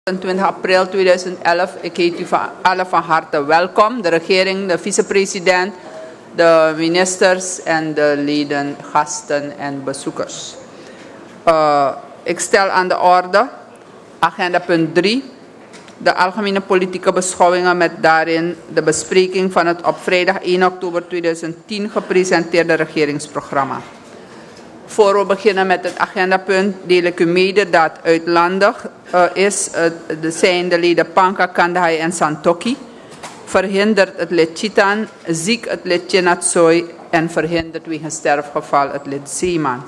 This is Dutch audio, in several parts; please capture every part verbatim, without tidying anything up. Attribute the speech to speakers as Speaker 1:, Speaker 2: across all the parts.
Speaker 1: twintig april tweeduizend elf. Ik heet u van, allen van harte welkom. De regering, de vicepresident, de ministers en de leden, gasten en bezoekers. Uh, ik stel aan de orde agenda punt drie. De algemene politieke beschouwingen met daarin de bespreking van het op vrijdag één oktober tweeduizend tien gepresenteerde regeringsprogramma. Voor we beginnen met het agendapunt deel ik u mede dat uitlandig uh, is, uh, de zijn de leden Panka, Kandahai en Santoki. Verhindert het lid Chitan, ziek het lid Chinatsoy en verhindert wegens sterfgeval het lid Zeeman.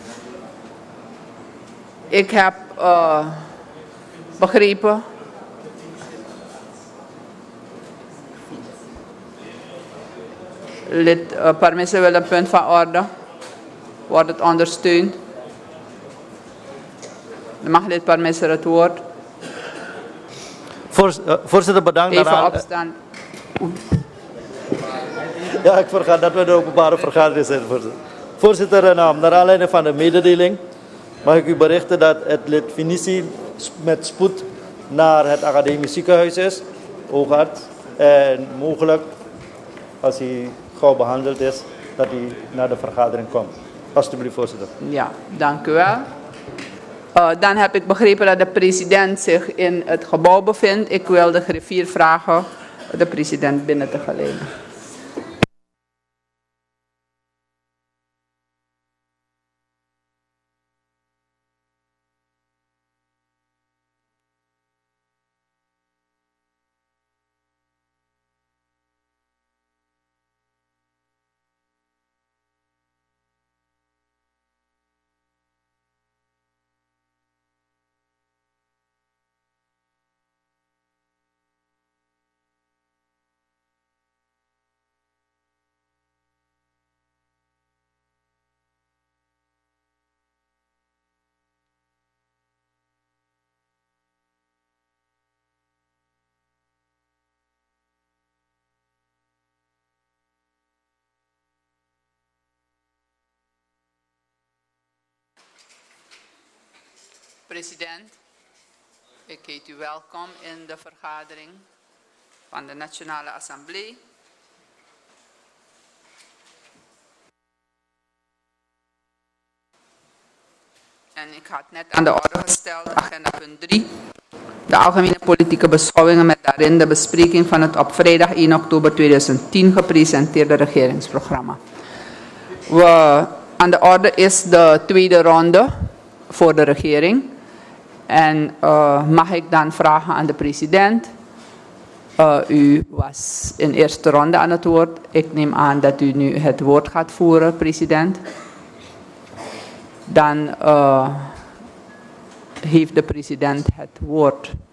Speaker 1: Ik heb uh, begrepen lid uh, Parmisse wil een punt van orde. Wordt het ondersteund? Dan mag lid Parmisse het woord.
Speaker 2: Voor, uh, voorzitter, bedankt.
Speaker 1: Even
Speaker 2: daaraan.
Speaker 1: opstaan.
Speaker 2: Ja, ik vergaat dat we de openbare vergadering zijn, voorzitter. Voorzitter, uh, naar aanleiding van de mededeling mag ik u berichten dat het lid Finici met spoed naar het academisch ziekenhuis is, Oogarts. En mogelijk, als hij gauw behandeld is, dat hij naar de vergadering komt. Alsjeblieft, voorzitter.
Speaker 1: Ja, dank u wel. Uh, dan heb ik begrepen dat de president zich in het gebouw bevindt. Ik wil de griffier vragen de president binnen te geleiden. President, ik heet u welkom in de vergadering van de Nationale Assemblée. En ik had net aan de orde gesteld, agenda punt drie. De algemene politieke beschouwingen met daarin de bespreking van het op vrijdag één oktober tweeduizend tien gepresenteerde regeringsprogramma. We, aan de orde is de tweede ronde voor de regering. En uh, mag ik dan vragen aan de president. Uh, u was in eerste ronde aan het woord. Ik neem aan dat u nu het woord gaat voeren, president. Dan uh, heeft de president het woord.